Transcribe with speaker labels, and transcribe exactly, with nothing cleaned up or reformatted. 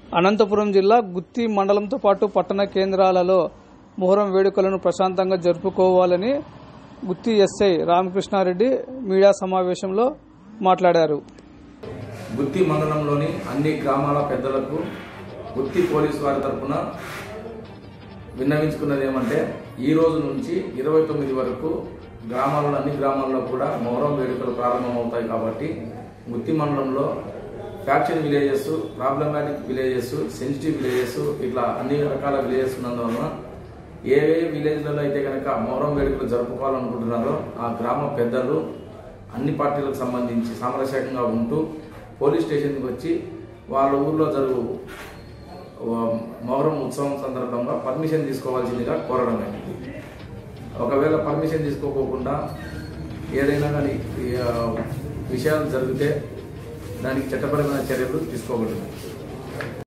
Speaker 1: అనంతపురం జిల్లా గుత్తి మండలంతో పాటు పట్టణ కేంద్రాలలో మొహరం వేడుకలను ప్రశాంతంగా జరుపుకోవాలని గుత్తి ఎస్ఐ రామకృష్ణారెడ్డి మీడియా సమావేశంలో మాట్లాడారు.
Speaker 2: గుత్తి మండలంలోని అన్ని గ్రామాల పెద్దలకు గుత్తి పోలీసు వారి తరఫున విన్నవించుకున్నది ఏమంటే ఈ రోజు నుంచి ఇరవై తొమ్మిది వరకు గ్రామాలలో అన్ని గ్రామాల్లో కూడా మొహరం వేడుకలు ప్రారంభమవుతాయి. కాబట్టి గుత్తి మండలంలో faction villages, problematic villages, sensitive villages, ఇట్లా అన్ని రకాల విలేజెస్ ఉన్నందువలన ఏ ఏ విలేజ్లలో అయితే కనుక మొహరం వేడుకలు జరుపుకోవాలనుకుంటున్నారో ఆ గ్రామ పెద్దలు అన్ని పార్టీలకు సంబంధించి సామరస్యంగా ఉంటూ పోలీస్ స్టేషన్కి వచ్చి వాళ్ళ ఊర్లో జరుగు మొహరం ఉత్సవం సందర్భంగా పర్మిషన్ తీసుకోవాల్సిందిగా కోరడమైంది. ఒకవేళ పర్మిషన్ తీసుకోకుండా ఏదైనా కానీ విషయాలు జరిగితే దానికి చట్టపరమైన చర్యలు తీసుకోబడుతుంది.